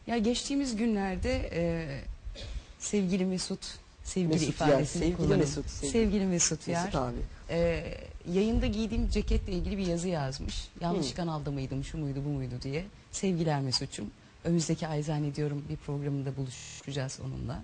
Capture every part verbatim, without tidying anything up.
Ya geçtiğimiz günlerde e, sevgili Mesut, sevgili Mesut ifadesini Yer, sevgili kullanın. Mesut, sevgili. Sevgili Mesut Yer. Mesut abi. E, yayında giydiğim ceketle ilgili bir yazı yazmış. Yanlış Hı. kanalda mıydım, şu muydu, bu muydu diye. Sevgiler Mesut'cum. Önümüzdeki ay zannediyorum bir programında buluşacağız onunla.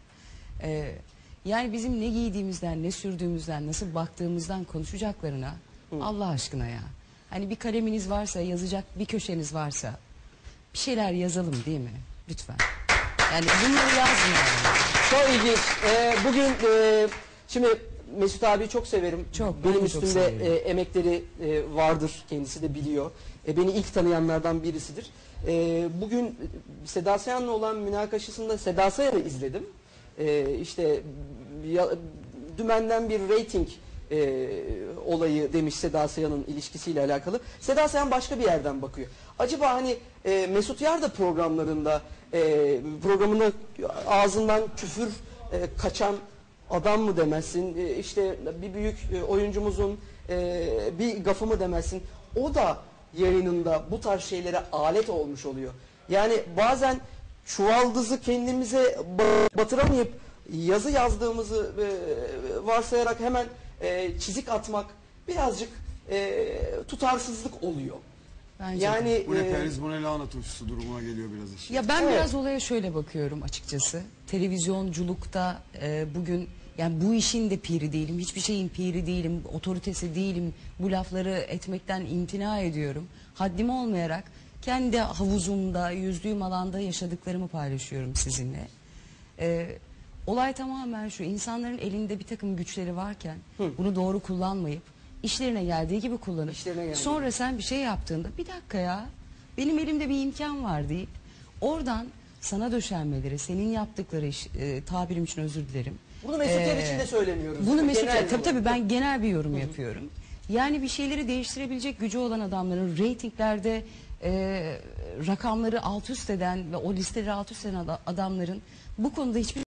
E, yani bizim ne giydiğimizden, ne sürdüğümüzden, nasıl baktığımızdan konuşacaklarına Hı. Allah aşkına ya. Hani bir kaleminiz varsa, yazacak bir köşeniz varsa bir şeyler yazalım değil mi? Lütfen. Yani bunları yazmayalım. Çok ilginç. Ee, bugün e, şimdi Mesut abi çok severim. Çok, ben Benim de çok üstümde severim. e, emekleri e, vardır. Kendisi de biliyor. E, beni ilk tanıyanlardan birisidir. E, bugün Seda Sayan'la olan münakaşasında Seda Sayan'ı izledim. E, işte ya, dümenden bir rating e, olayı demiş Seda Sayan'ın ilişkisiyle alakalı. Seda Sayan başka bir yerden bakıyor. Acaba hani e, Mesut Yar da programlarında e, programında ağzından küfür e, kaçan adam mı demezsin, e, işte bir büyük e, oyuncumuzun e, bir gafı mı demezsin, o da yayınında bu tarz şeylere alet olmuş oluyor. Yani bazen çuvaldızı kendimize batıramayıp yazı yazdığımızı e, varsayarak hemen e, çizik atmak birazcık e, tutarsızlık oluyor. Bence Yani de. Bu ne e, periz, bu ne lahana turşusu durumuna geliyor biraz iş. Ya ben Evet. biraz olaya şöyle bakıyorum açıkçası. Televizyonculukta e, bugün yani bu işin de piri değilim. Hiçbir şeyin piri değilim. Otoritesi değilim. Bu lafları etmekten imtina ediyorum. Haddim olmayarak kendi havuzumda, yüzdüğüm alanda yaşadıklarımı paylaşıyorum sizinle. E, olay tamamen şu. İnsanların elinde bir takım güçleri varken Hı. bunu doğru kullanmayıp işlerine geldiği gibi kullanıp İşlerine geldiği sonra sen bir şey yaptığında bir dakika ya benim elimde bir imkan var deyip oradan sana döşenmeleri, senin yaptıkları iş, e, tabirim için özür dilerim. Bunu Mesut Yer Ee, için de söylemiyoruz. Bunu Mesut Genel Yer, tabii olarak. tabii ben genel bir yorum yapıyorum. Yani bir şeyleri değiştirebilecek gücü olan adamların reytinglerde e, rakamları alt üst eden ve o listeleri alt üst eden adamların bu konuda hiçbir